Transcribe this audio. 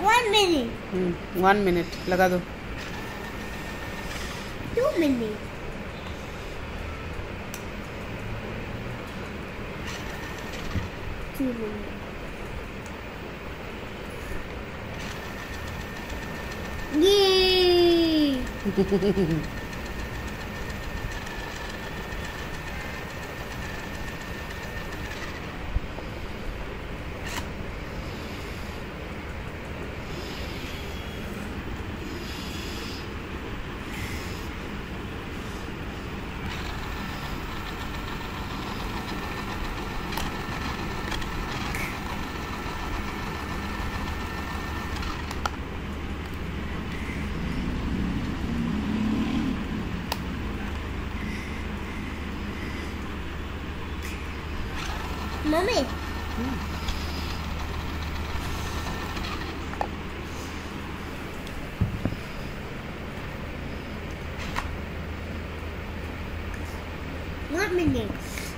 1 minute. 1 minute लगा दो. 2 minutes. 2 minutes. Yay! Mommy. One minute.